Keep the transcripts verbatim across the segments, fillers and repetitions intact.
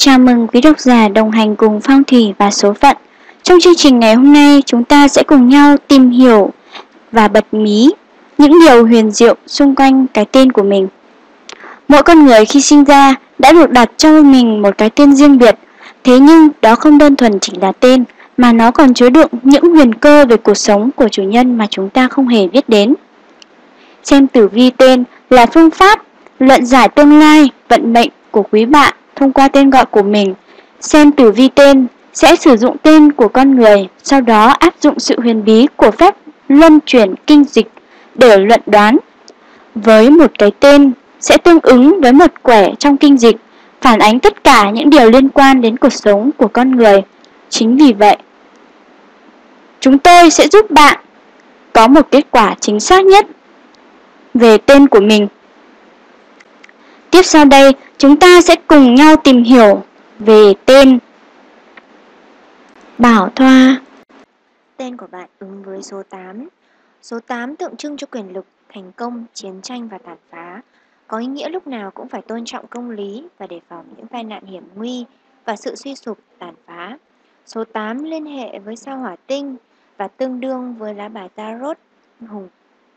chào mừng quý độc giả đồng hành cùng Phong thủy và số phận. Trong chương trình ngày hôm nay, chúng ta sẽ cùng nhau tìm hiểu và bật mí những điều huyền diệu xung quanh cái tên của mình. Mỗi con người khi sinh ra đã được đặt cho mình một cái tên riêng biệt. Thế nhưng đó không đơn thuần chỉ là tên, mà nó còn chứa đựng những huyền cơ về cuộc sống của chủ nhân mà chúng ta không hề biết đến. Xem tử vi tên là phương pháp luận giải tương lai, vận mệnh của quý bạn thông qua tên gọi của mình. Xem tử vi tên sẽ sử dụng tên của con người, sau đó áp dụng sự huyền bí của phép luân chuyển kinh dịch để luận đoán. Với một cái tên sẽ tương ứng với một quẻ trong kinh dịch, phản ánh tất cả những điều liên quan đến cuộc sống của con người. Chính vì vậy, chúng tôi sẽ giúp bạn có một kết quả chính xác nhất về tên của mình. Tiếp sau đây, chúng ta sẽ cùng nhau tìm hiểu về tên Bảo Thoa. Tên của bạn ứng với số tám. Số tám tượng trưng cho quyền lực, thành công, chiến tranh và tàn phá. Có ý nghĩa lúc nào cũng phải tôn trọng công lý và đề phòng những tai nạn hiểm nguy và sự suy sụp, tàn phá. Số tám liên hệ với sao Hỏa Tinh và tương đương với lá bài Tarot hùng.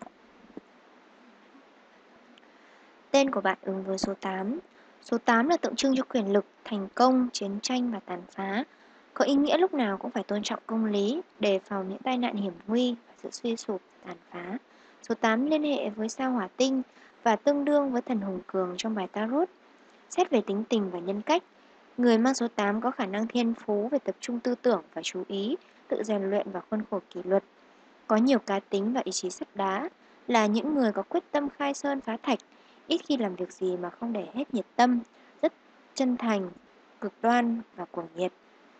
Tên của bạn ứng với số tám. Số tám là tượng trưng cho quyền lực, thành công, chiến tranh và tàn phá. Có ý nghĩa lúc nào cũng phải tôn trọng công lý, đề phòng những tai nạn hiểm nguy và sự suy sụp, tàn phá. Số tám liên hệ với sao Hỏa Tinh và tương đương với thần hùng cường trong bài Tarot. Xét về tính tình và nhân cách, người mang số tám có khả năng thiên phú về tập trung tư tưởng và chú ý, tự rèn luyện và khuôn khổ kỷ luật. Có nhiều cá tính và ý chí sắt đá, là những người có quyết tâm khai sơn phá thạch, ít khi làm việc gì mà không để hết nhiệt tâm, rất chân thành, cực đoan và cuồng nhiệt.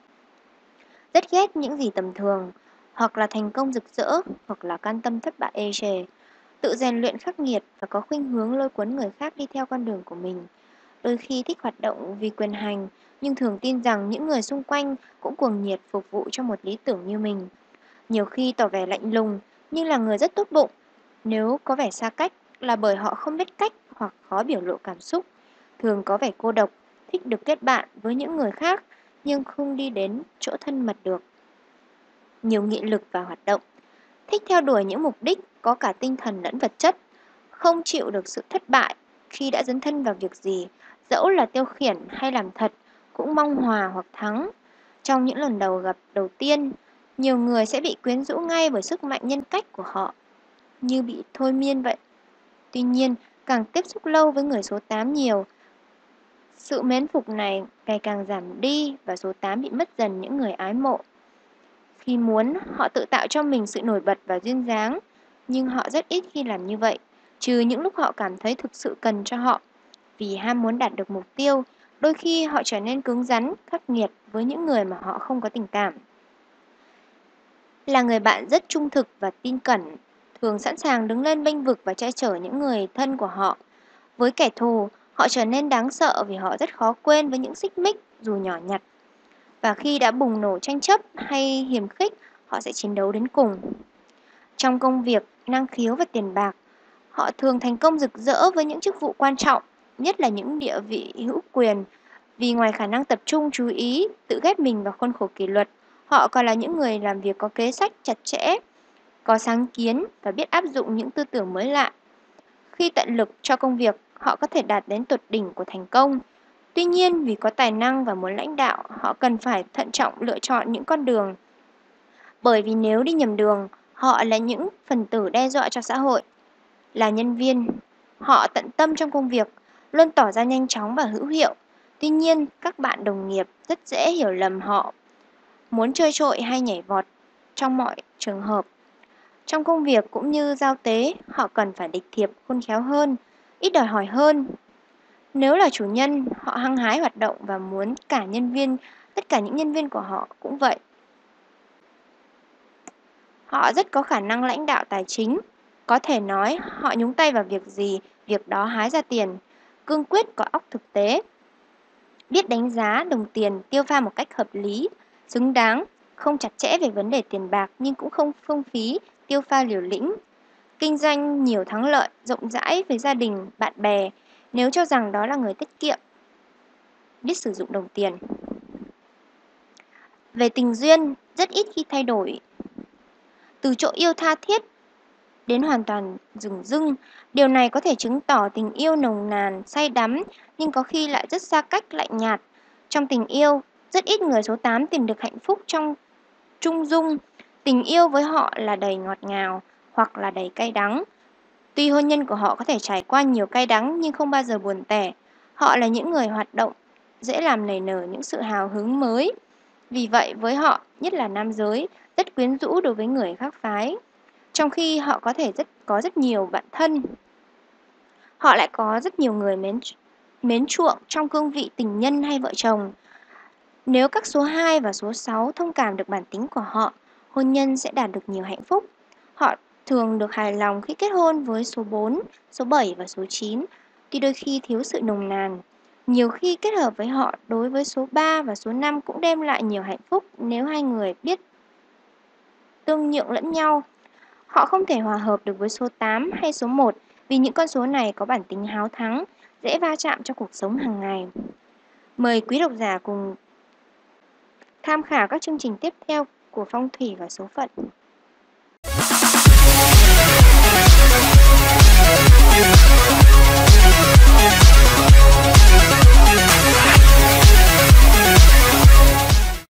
Rất ghét những gì tầm thường, hoặc là thành công rực rỡ, hoặc là can tâm thất bại ê chề. Tự rèn luyện khắc nghiệt và có khuynh hướng lôi cuốn người khác đi theo con đường của mình. Đôi khi thích hoạt động vì quyền hành, nhưng thường tin rằng những người xung quanh cũng cuồng nhiệt phục vụ cho một lý tưởng như mình. Nhiều khi tỏ vẻ lạnh lùng, nhưng là người rất tốt bụng. Nếu có vẻ xa cách là bởi họ không biết cách hoặc khó biểu lộ cảm xúc. Thường có vẻ cô độc, thích được kết bạn với những người khác, nhưng không đi đến chỗ thân mật được. Nhiều nghị lực và hoạt động, thích theo đuổi những mục đích có cả tinh thần lẫn vật chất, không chịu được sự thất bại khi đã dấn thân vào việc gì, dẫu là tiêu khiển hay làm thật, cũng mong hòa hoặc thắng. Trong những lần đầu gặp đầu tiên, nhiều người sẽ bị quyến rũ ngay bởi sức mạnh nhân cách của họ, như bị thôi miên vậy. Tuy nhiên, càng tiếp xúc lâu với người số tám nhiều, sự mến phục này ngày càng giảm đi và số tám bị mất dần những người ái mộ. Khi muốn, họ tự tạo cho mình sự nổi bật và duyên dáng, nhưng họ rất ít khi làm như vậy, trừ những lúc họ cảm thấy thực sự cần cho họ. Vì ham muốn đạt được mục tiêu, đôi khi họ trở nên cứng rắn, khắc nghiệt với những người mà họ không có tình cảm. Là người bạn rất trung thực và tin cẩn, thường sẵn sàng đứng lên bênh vực và che chở những người thân của họ. Với kẻ thù, họ trở nên đáng sợ vì họ rất khó quên với những xích mích dù nhỏ nhặt. Và khi đã bùng nổ tranh chấp hay hiềm khích, họ sẽ chiến đấu đến cùng. Trong công việc, năng khiếu và tiền bạc, họ thường thành công rực rỡ với những chức vụ quan trọng, nhất là những địa vị hữu quyền. Vì ngoài khả năng tập trung chú ý, tự ghép mình vào khuôn khổ kỷ luật, họ còn là những người làm việc có kế sách chặt chẽ, có sáng kiến và biết áp dụng những tư tưởng mới lạ. Khi tận lực cho công việc, họ có thể đạt đến tột đỉnh của thành công. Tuy nhiên, vì có tài năng và muốn lãnh đạo, họ cần phải thận trọng lựa chọn những con đường. Bởi vì nếu đi nhầm đường, họ là những phần tử đe dọa cho xã hội. Là nhân viên, họ tận tâm trong công việc, luôn tỏ ra nhanh chóng và hữu hiệu. Tuy nhiên, các bạn đồng nghiệp rất dễ hiểu lầm họ, muốn chơi trội hay nhảy vọt trong mọi trường hợp. Trong công việc cũng như giao tế, họ cần phải địch thiệp khôn khéo hơn, ít đòi hỏi hơn. Nếu là chủ nhân, họ hăng hái hoạt động và muốn cả nhân viên, tất cả những nhân viên của họ cũng vậy. Họ rất có khả năng lãnh đạo tài chính. Có thể nói họ nhúng tay vào việc gì, việc đó hái ra tiền. Cương quyết có óc thực tế. Biết đánh giá đồng tiền tiêu pha một cách hợp lý, xứng đáng, không chặt chẽ về vấn đề tiền bạc nhưng cũng không phung phí, tiêu pha liều lĩnh. Kinh doanh nhiều thắng lợi, rộng rãi với gia đình, bạn bè, nếu cho rằng đó là người tiết kiệm. biết sử dụng đồng tiền. Về tình duyên, rất ít khi thay đổi. Từ chỗ yêu tha thiết đến hoàn toàn dửng dưng, điều này có thể chứng tỏ tình yêu nồng nàn, say đắm, nhưng có khi lại rất xa cách, lạnh nhạt. Trong tình yêu, rất ít người số tám tìm được hạnh phúc trong trung dung. Tình yêu với họ là đầy ngọt ngào hoặc là đầy cay đắng. Tuy hôn nhân của họ có thể trải qua nhiều cay đắng nhưng không bao giờ buồn tẻ. Họ là những người hoạt động, dễ làm nảy nở những sự hào hứng mới. Vì vậy với họ, nhất là nam giới, rất quyến rũ đối với người khác phái. Trong khi họ có thể rất có rất nhiều bạn thân, họ lại có rất nhiều người mến mến chuộng trong cương vị tình nhân hay vợ chồng. Nếu các số hai và số sáu thông cảm được bản tính của họ, hôn nhân sẽ đạt được nhiều hạnh phúc. Họ thường được hài lòng khi kết hôn với số bốn, số bảy và số chín, tuy đôi khi thiếu sự nồng nàn. Nhiều khi kết hợp với họ đối với số ba và số năm cũng đem lại nhiều hạnh phúc nếu hai người biết tương nhượng lẫn nhau. Họ không thể hòa hợp được với số tám hay số một vì những con số này có bản tính háo thắng, dễ va chạm trong cuộc sống hàng ngày. Mời quý độc giả cùng tham khảo các chương trình tiếp theo của Phong thủy và số phận.